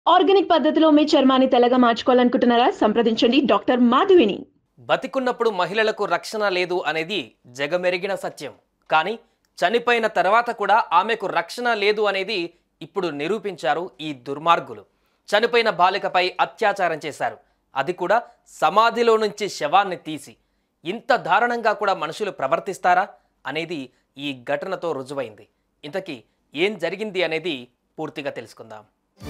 Organic పద్ధతిలో మీ చర్మాన్ని తెల్లగా మార్చుకోవాలనుకుంటున్నారా? సంప్రదించండి డాక్టర్ మాధవిని. బతికున్నప్పుడు మహిళలకు రక్షణ లేదు అనేది జగమెరిగిన సత్యం. కానీ చనిపోయిన తర్వాత కూడా ఆమెకు రక్షణ లేదు అనేది ఇప్పుడు నిరూపించారు ఈ దుర్మార్గులు. చనిపోయిన బాలికపై అత్యాచారం చేశారు. అది కూడా సమాధిలో నుంచి శవాన్ని తీసి. ఇంత దారుణంగా కూడా మనుషులు ప్రవర్తిస్తారా అనేది ఈ ఘటనతో రుజువైంది. ఇంతకీ ఏం జరిగింది అనేది పూర్తిగా తెలుసుకుందాం.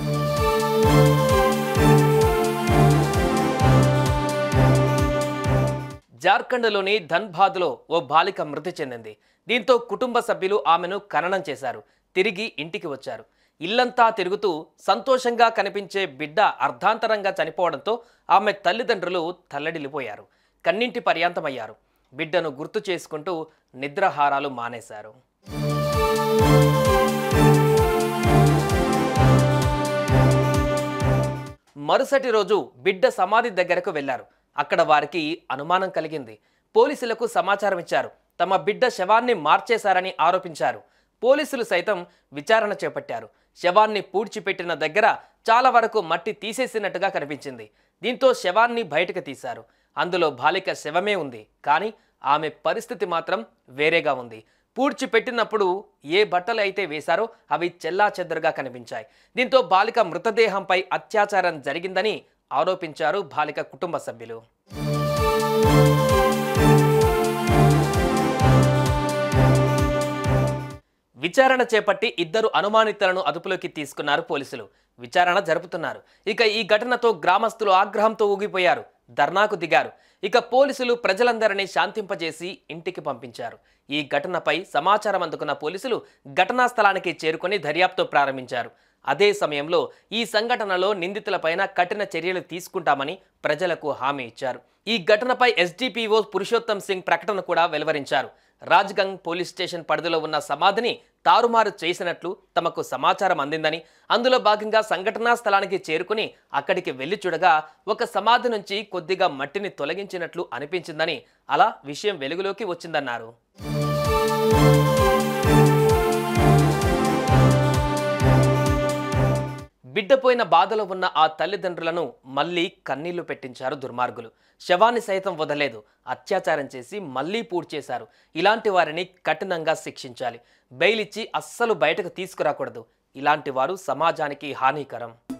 జార్ఖండ్లోని ధన్బాద్లో ఓ బాలిక మృతి చెందింది. దీంతో కుటుంబ సభ్యులు ఆమెను ఖననం చేశారు. తిరిగి ఇంటికి వచ్చారు. ఇల్లంతా తిరుగుతూ సంతోషంగా కనిపించే బిడ్డ అర్ధాంతరంగా చనిపోవడంతో ఆమె తల్లిదండ్రులు తల్లడిల్లిపోయారు. కన్నింటి పర్యాంతమయ్యారు. బిడ్డను గుర్తు చేసుకుంటూ నిద్రాహారాలు మానేశారు. మరుసటి రోజు బిడ్డ సమాధి దగ్గరకు వెళ్లారు. అక్కడ వారికి అనుమానం కలిగింది. పోలీసులకు సమాచారం ఇచ్చారు. తమ బిడ్డ శవాన్ని మార్చేశారని ఆరోపించారు. పోలీసులు సైతం విచారణ చేపట్టారు. శవాన్ని పూడ్చిపెట్టిన దగ్గర చాలా వరకు మట్టి తీసేసినట్టుగా కనిపించింది. దీంతో శవాన్ని బయటకు తీశారు. అందులో బాలిక శవమే ఉంది. కానీ ఆమె పరిస్థితి మాత్రం వేరేగా ఉంది. పూడ్చిపెట్టినప్పుడు ఏ బట్టలు అయితే వేశారో అవి చెల్లాచెదరుగా కనిపించాయి. దీంతో బాలిక మృతదేహంపై అత్యాచారం జరిగిందని ఆరోపించారు బాలిక కుటుంబ సభ్యులు. విచారణ చేపట్టి ఇద్దరు అనుమానితులను అదుపులోకి తీసుకున్నారు పోలీసులు. విచారణ జరుపుతున్నారు. ఇక ఈ ఘటనతో గ్రామస్తులు ఆగ్రహంతో ఊగిపోయారు. ధర్నాకు దిగారు. ఇక పోలీసులు ప్రజలందరినీ శాంతింపజేసి ఇంటికి పంపించారు. ఈ ఘటనపై సమాచారం అందుకున్న పోలీసులు ఘటనా స్థలానికి చేరుకొని దర్యాప్తు ప్రారంభించారు. అదే సమయంలో ఈ సంఘటనలో నిందితులపైన కఠిన చర్యలు తీసుకుంటామని ప్రజలకు హామీ ఇచ్చారు. ఈ ఘటనపై ఎస్డిపిఓ పురుషోత్తం సింగ్ ప్రకటన కూడా వెలువరించారు. రాజ్గంగ్ పోలీస్ స్టేషన్ పరిధిలో ఉన్న సమాధిని తారుమారు చేసినట్లు తమకు సమాచారం అందిందని, అందులో భాగంగా సంఘటనా స్థలానికి చేరుకుని అక్కడికి వెళ్లి చూడగా ఒక సమాధి నుంచి కొద్దిగా మట్టిని తొలగించినట్లు అనిపించిందని, అలా విషయం వెలుగులోకి వచ్చిందన్నారు. బిడ్డపోయిన బాధలో ఉన్న ఆ తల్లిదండ్రులను మళ్లీ కన్నీళ్లు పెట్టించారు దుర్మార్గులు. శవాన్ని సైతం వదలేదు. అత్యాచారం చేసి మళ్లీ పూడ్చేశారు. ఇలాంటి వారిని కఠినంగా శిక్షించాలి. బెయిల్ ఇచ్చి అస్సలు బయటకు తీసుకురాకూడదు. ఇలాంటి వారు సమాజానికి హానికరం.